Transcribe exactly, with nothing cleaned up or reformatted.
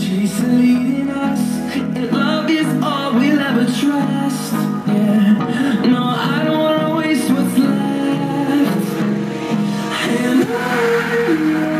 chase leading us, and love is all we'll ever trust. Yeah, no, I don't wanna waste what's left. And I